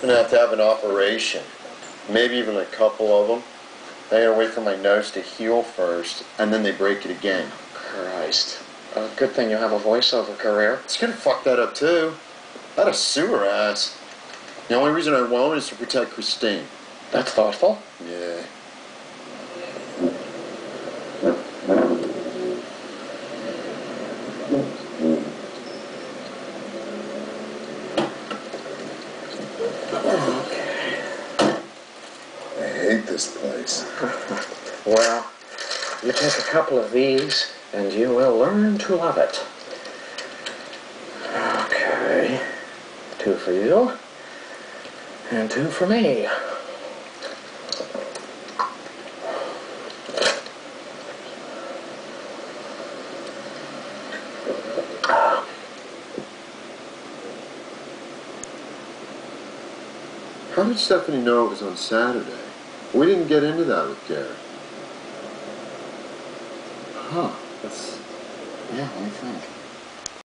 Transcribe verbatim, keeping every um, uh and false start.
gonna have to have an operation. Maybe even a couple of them. They gotta wait for my nose to heal first, and then they break it again. Christ. Uh, good thing you have a voiceover career. It's gonna fuck that up too. I'd have sue her ass. The only reason I won't is to protect Christine. That's thoughtful. Yeah. Okay. I hate this place. Well, you take a couple of these, and you will learn to love it. Okay. Two for you, and two for me. How did Stephanie know it was on Saturday? We didn't get into that with Gary. Huh. That's... Yeah, I think.